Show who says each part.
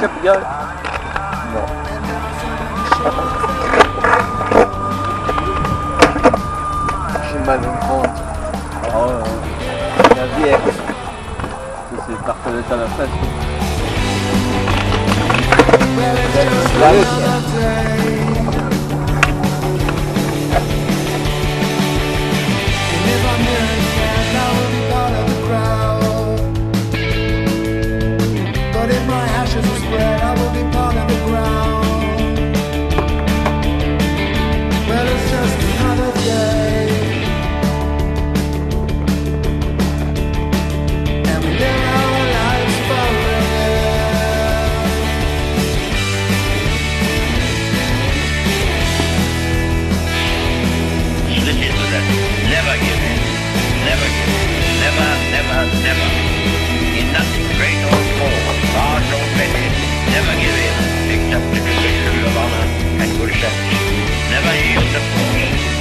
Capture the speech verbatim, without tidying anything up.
Speaker 1: capillare? Non. J'ai mal au ventre. Oh, euh, la bière. Ça c'est tartelette à la fraise. La
Speaker 2: Never give in. Never give in. Never, never, never. In nothing great or small, large or petty, never give in, except to the victory of honor and good sense. Never yield to force.